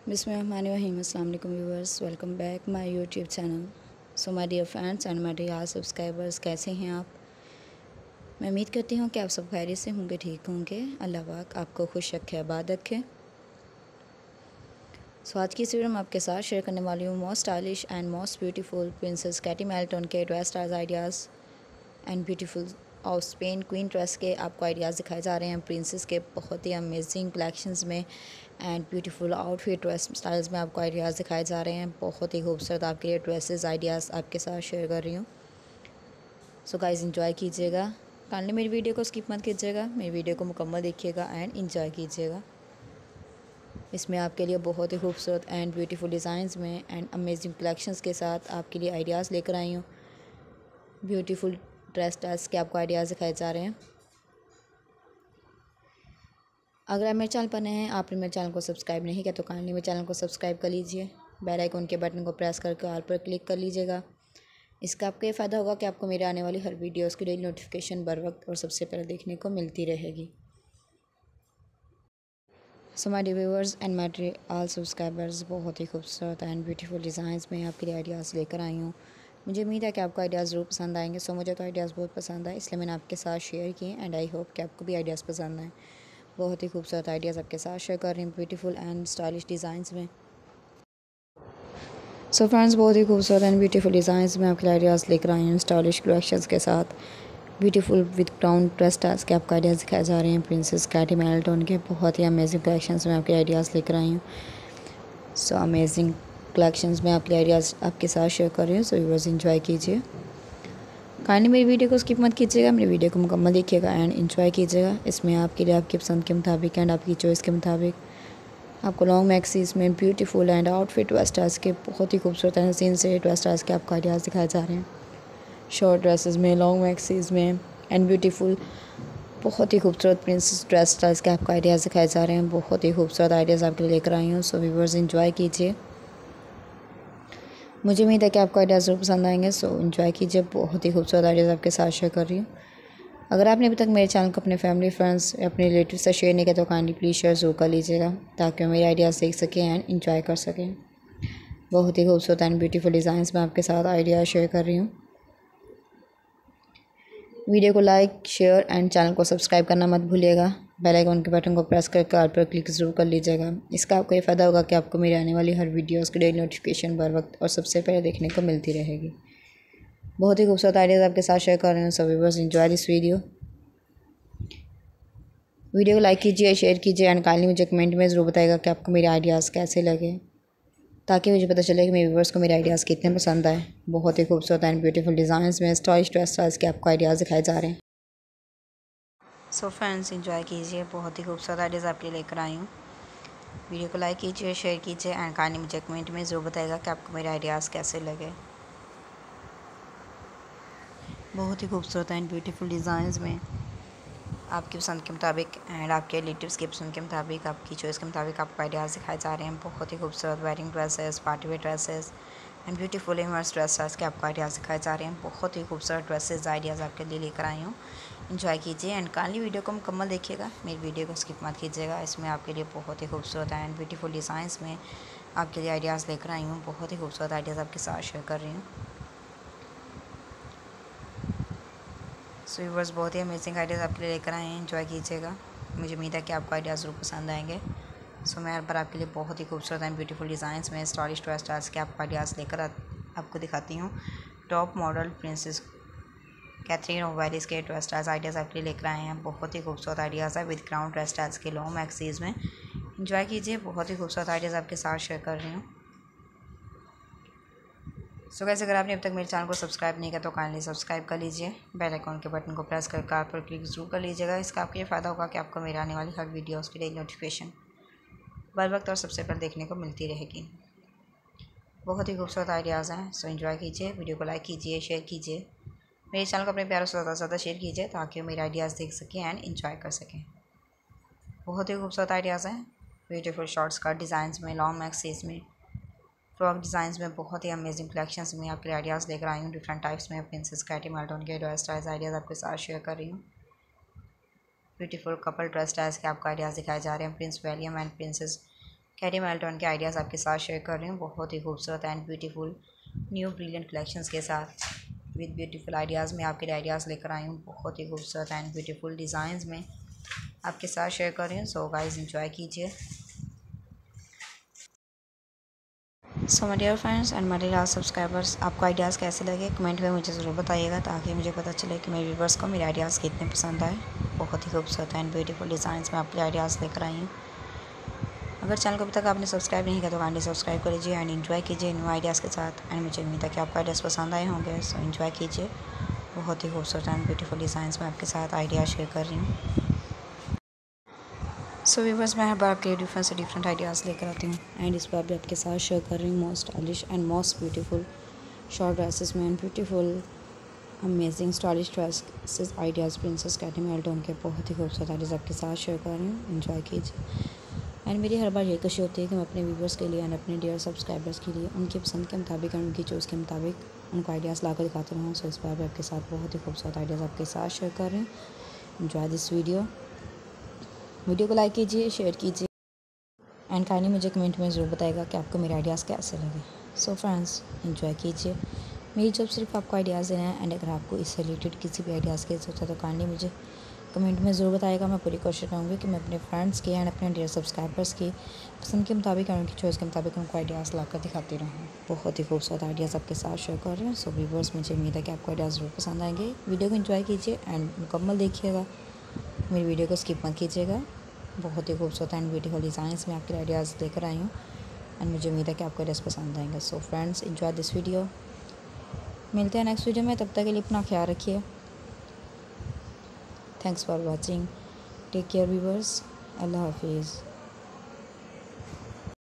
बिस्मिल्लाहिर्रहमानिर्रहीम। अस्सलाम वालेकुम viewers, welcome back my YouTube channel. So my dear friends and my dear subscribers, कैसे हैं आप? मैं उम्मीद करती हूँ कि आप सब खैरियत से होंगे, ठीक होंगे। अल्लाह पाक आपको खुश रखे, आबाद रखे। सो आज की इस वीडियो में आपके साथ शेयर करने वाली हूँ most stylish and most beautiful princess Katie मेल्टन के dress styles ideas and beautiful of Spain queen dress के आपको आइडियाज़ दिखाए जा रहे हैं प्रिंसेस के बहुत ही अमेजिंग कलेक्शंस में and beautiful outfit dress styles में आपको आइडियाज़ दिखाए जा रहे हैं। बहुत ही खूबसूरत आपके लिए ड्रेसेस आइडियाज़ आपके साथ शेयर कर रही हूँ। सो गाइस इंजॉय कीजिएगा, काइंडली मेरी वीडियो को स्किप मत कीजिएगा, मेरी वीडियो को मुकम्मल देखिएगा एंड इंजॉय कीजिएगा। इसमें आपके लिए बहुत ही खूबसूरत एंड ब्यूटीफुल डिज़ाइंस में एंड अमेजिंग कलेक्शंस के साथ आपके लिए आइडियाज़ लेकर आई हूँ। ब्यूटीफुल ड्रेस स्टाइल्स के आपको आइडियाज़ दिखाए जा रहे हैं। अगर आप मेरे चैनल पर नए हैं, आपने मेरे चैनल को सब्सक्राइब नहीं किया तो काइंडली मेरे चैनल को सब्सक्राइब कर लीजिए। बेल आइकन के बटन को प्रेस करके ऑल पर क्लिक कर लीजिएगा। इसका आपको ये फ़ायदा होगा कि आपको मेरे आने वाली हर वीडियोस की डेली नोटिफिकेशन बर वक्त और सबसे पहले देखने को मिलती रहेगी। So my dear viewers and my all subscribers, बहुत ही खूबसूरत एंड ब्यूटीफुल डिज़ाइंस में आपके लिए आइडियाज़ लेकर आई हूँ। मुझे उम्मीद है कि आपको आइडियाज़ ज़रूर पसंद आएंगे। सो मुझे तो आइडियाज़ बहुत पसंद आए, इसलिए मैंने आपके साथ शेयर किए एंड आई होप कि आपको भी आइडियाज़ पसंद आएँ। बहुत ही खूबसूरत आइडियाज़ आपके साथ शेयर कर रही हूँ ब्यूटीफुल एंड स्टाइलिश डिज़ाइंस में। सो फ्रेंड्स, बहुत ही खूबसूरत एंड ब्यूटीफुल डिज़ाइंस में आपके आइडियाज़ लेकर आई हूँ स्टाइलिश कलेक्शंस के साथ। Beautiful with crown dress styles के आपको आइडियाज़ दिखाए जा रहे हैं प्रिंसेस कैटी मेल्टन के बहुत ही अमेजिंग कलेक्शंस में आपके आइडियाज़ लेकर आई हूँ। सो अमेजिंग कलेक्शंस में आपके आइडियाज़ आपके साथ शेयर कर रही हूँ। सो व्यूअर्स एंजॉय कीजिए, काइंडली मेरी वीडियो को स्किप मत कीजिएगा, मेरी वीडियो को मुकम्मल देखिएगा एंड इन्जॉय कीजिएगा। इसमें आपके लिए आपकी पसंद के मुताबिक एंड आपकी चॉइस के मुताबिक आपको लॉन्ग मैक्सीज में ब्यूटीफुल एंड आउटफिट वेस्टर्स के बहुत ही खूबसूरत एंड हसीन से वेस्टर्स के आपको आइडियाज़ दिखाए जा रहे हैं। शॉर्ट ड्रेसेस में, लॉन्ग मैक्सीज में एंड ब्यूटीफुल बहुत ही खूबसूरत प्रिंसेस ड्रेस स्टाइल्स के आपको आइडियाज़ दिखाए जा रहे हैं। बहुत ही खूबसूरत आइडियाज़ आपके लिए लेकर आई हूँ। सो व्यूअर्स एंजॉय कीजिए, मुझे उम्मीद है कि आपको आइडियाज़ ज़रूर पसंद आएंगे। सो एंजॉय कीजिए, बहुत ही खूबसूरत आइडियाज़ आपके साथ शेयर कर रही हूँ। अगर आपने अभी तक मेरे चैनल को अपने फैमिली फ्रेंड्स या अपने रिलेटिव से शेयर नहीं किया तो काइंडली प्लीज़ शेयर ज़रूर कर लीजिएगा, ताकि वो मेरे आइडियाज़ देख सकें एंड इंजॉय कर सकें। बहुत ही खूबसूरत एंड ब्यूटीफुल डिज़ाइंस में आपके साथ आइडियाज़ शेयर कर रही हूँ। वीडियो को लाइक, शेयर एंड चैनल को सब्सक्राइब करना मत भूलिएगा। बेल आइकन के बटन को प्रेस करके ऑल पर क्लिक ज़रूर कर लीजिएगा। इसका आपको ये फ़ायदा होगा कि आपको मेरे आने वाली हर वीडियोज़ की डेली नोटिफिकेशन बर वक्त और सबसे पहले देखने को मिलती रहेगी। बहुत ही खूबसूरत आइडियाज़ आपके साथ शेयर कर रहे हैं। So viewers enjoy this video को लाइक कीजिए, शेयर कीजिए एंड काइंडली मुझे कमेंट में ज़रूर बताइएगा कि आपको मेरे आइडियाज़ कैसे लगे, ताकि मुझे पता चले कि मेरे व्यूअर्स को मेरे आइडियाज़ कितने पसंद आए। बहुत ही खूबसूरत एंड ब्यूटीफुल डिज़ाइंस में स्टाइलिश ड्रेस स्टाइल्स के आपको आइडियाज़ दिखाए जा रहे हैं। सो फ्रेंड्स एंजॉय कीजिए, बहुत ही खूबसूरत आइडियाज़ आपके लिए लेकर आई हूँ। वीडियो को लाइक कीजिए, शेयर कीजिए एंड काइंडली मुझे कमेंट में ज़रूर बताइएगा कि आपको मेरे आइडियाज़ कैसे लगे। बहुत ही खूबसूरत एंड ब्यूटीफुल डिज़ाइंस में आपकी पसंद के मुताबिक एंड आपके रिलेटिव्स की पसंद के मुताबिक, आपकी चॉइस के मुताबिक आपको आइडियाज़ दिखाए जा रहे हैं। बहुत ही खूबसूरत wedding dresses, party wear dresses and beautiful इमर्स ड्रेसेस के आपको आइडियाज़ दिखाए जा रहे हैं। बहुत ही खूबसूरत ड्रेसेस आइडियाज़ आपके लिए लेकर आई हूँ। इन्जॉय कीजिए एंड काइंडली वीडियो को मुकम्मल देखिएगा, मेरी वीडियो को स्किप मत कीजिएगा। इसमें आपके लिए बहुत ही खूबसूरत एंड ब्यूटीफुल डिज़ाइंस में आपके लिए आइडियाज़ लेकर आई हूँ। बहुत ही खूबसूरत आइडियाज़ आपके साथ शेयर कर रही हूँ। सो व्यूअर्स, बहुत ही अमेजिंग आइडियाज़ आपके लिए लेकर आए हैं, एंजॉय कीजिएगा। मुझे उम्मीद है कि आपको आइडियाज़ ज़रूर पसंद आएंगे। सो मैं यहाँ पर आपके लिए बहुत ही खूबसूरत एंड ब्यूटीफुल डिज़ाइंस में स्टाइलिश ड्रेस स्टाइल्स के आपको आइडियाज़ लेकर आपको दिखाती हूँ। Top model princess Catherine of Wales के ड्रेस स्टाइल्स आइडियाज़ आपके लिए लेकर आए हैं। बहुत ही खूबसूरत आइडियाज़ है विद क्राउन ड्रेस स्टाइल्स के लॉन्ग मैक्सीज में। एंजॉय कीजिए, बहुत ही खूबसूरत आइडियाज़ आपके साथ शेयर कर रही हूँ। सो गाइस, अगर आपने अब तक मेरे चैनल को सब्सक्राइब नहीं किया तो काइंडली सब्सक्राइब कर लीजिए। बेल आइकन के बटन को प्रेस करके आप पर क्लिक ज़रूर कर लीजिएगा। इसका आपको ये फ़ायदा होगा कि आपको मेरे आने वाली हर वीडियोज़ की डेली नोटिफिकेशन बर वक्त और सबसे पहले देखने को मिलती रहेगी। बहुत ही खूबसूरत आइडियाज़ हैं। सो एंजॉय कीजिए, वीडियो को लाइक कीजिए, शेयर कीजिए, मेरे चैनल को अपने प्यारों से ज़्यादा से ज़्यादा शेयर कीजिए, ताकि वो मेरे आइडियाज़ देख सकें एंड इन्जॉय कर सकें। बहुत ही खूबसूरत आइडियाज़ हैं ब्यूटीफुल शॉर्ट स्कर्ट डिज़ाइंस में, लॉन्ग मैक्सीज में, फ्रॉक डिज़ाइंस में। बहुत ही अमेजिंग कलेक्शंस में आपके आइडियाज़ लेकर आई हूँ। डिफरेंट टाइप्स में प्रिंसेस कैटी मेल्टन के ड्रेस स्टाइल्स आइडियाज़ आपके साथ शेयर कर रही हूँ। ब्यूटीफुल कपल ड्रेस स्टाइल्स के आपको आइडियाज़ दिखाए जा रहे हैं। Prince William and princess Katie मेल्टन के आइडियाज़ आपके साथ शेयर कर रही हूँ, बहुत ही खूबसूरत and beautiful new brilliant collections के साथ विद ब्यूटीफुल आइडियाज़ में आपके लिए आइडियाज़ लेकर आई हूँ। बहुत ही खूबसूरत एंड ब्यूटीफुल डिज़ाइंस में आपके साथ शेयर कर रही हूँ। सो गाइस एंजॉय कीजिए। So my dear friends and my dear subscribers, आपको आइडियाज़ कैसे लगे कमेंट में मुझे ज़रूर बताइएगा, ताकि मुझे पता चले कि मेरे व्यूवर्स को मेरे आइडियाज़ कितने पसंद आए। बहुत ही खूबसूरत एंड ब्यूटीफुल डिज़ाइंस में आपके आइडियाज़ लेकर आई हूँ। अगर चैनल को अभी तक आपने सब्सक्राइब नहीं किया तो काइंडली सब्सक्राइब कर लीजिए एंड इन्जॉय कीजिए न्यू आइडियाज़ के साथ। एंड मुझे उम्मीद है कि आपको आइडियाज़ पसंद आए होंगे, सो इन्जॉय कीजिए। बहुत ही खूबसूरत एंड ब्यूटीफुल डिज़ाइंस में आपके साथ आइडियाज़ शेयर कर रही हूँ। सो व्यूवर्स, मैं हर बार आपके लिए डिफरेंट से डिफरेंट आइडियाज़ लेकर आती हूँ एंड इस बार भी आपके साथ शेयर कर रही हूँ most stylish and most beautiful short dresses में and beautiful amazing stylish dresses ideas princess Katie मेल्टन के बहुत ही खूबसूरत आइडियाज़ आपके साथ शेयर कर रही हूँ। इन्जॉय कीजिए। एंड मेरी हर बार ये कोशिश होती है कि मैं अपने व्यूवर्स के लिए एंड अपने डियर सब्सक्राइबर्स के लिए उनकी पसंद के मुताबिक और उनकी चॉइस के मुताबिक उनको आइडियाज़ ला कर दिखाते रहूँ। सो इस बार भी आपके साथ बहुत ही खूबसूरत आइडियाज़ आपके साथ शेयर कर रही हूँ। इन्जॉय दिस वीडियो को लाइक कीजिए, शेयर कीजिए एंड काइंडली मुझे कमेंट में ज़रूर बताइएगा कि आपको मेरे आइडियाज़ कैसे लगे। सो फ्रेंड्स, इन्जॉय कीजिए। मेरी जॉब सिर्फ आपको आइडियाज़ देना है एंड अगर आपको इससे रिलेटेड किसी भी आइडियाज़ की जरूरत है तो काइंडली मुझे कमेंट में ज़रूर बताइएगा। मैं पूरी कोशिश करूँगी कि मैं अपने फ्रेंड्स की एंड अपने डियर सब्सक्राइबर्स की पसंद के मुताबिक और उनकी चॉइस के मुताबिक उनको आइडियाज़ ला कर दिखाती रहूँ। बहुत ही खूबसूरत आइडियाज़ आपके साथ शेयर कर रही हूँ। सो व्यूअर्स, मुझे उम्मीद है कि आपको आइडियाज़ ज़रूर पसंद आएंगे। वीडियो को एंजॉय कीजिए एंड मुकम्मल देखिएगा, मेरी वीडियो को स्किप मत कीजिएगा। बहुत ही खूबसूरत एंड ब्यूटीफुल डिज़ाइंस में आपके आइडियाज़ लेकर आई हूँ एंड मुझे उम्मीद है कि आपको आइडियाज़ पसंद आएंगे। So friends, enjoy this video. मिलते हैं नेक्स्ट वीडियो में, तब तक के लिए अपना ख्याल रखिए। Thanks for watching. Take care viewers. अल्लाह हाफिज़।